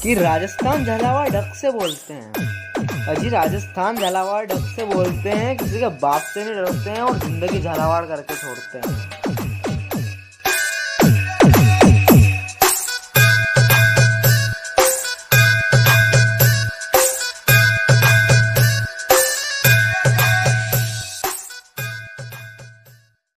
कि राजस्थान झालावाड़ ढक से बोलते हैं। अजी राजस्थान झालावाड़ ढक से बोलते हैं, किसी के बाप से नहीं डरते हैं और जिंदगी झालावाड़ करके छोड़ते हैं।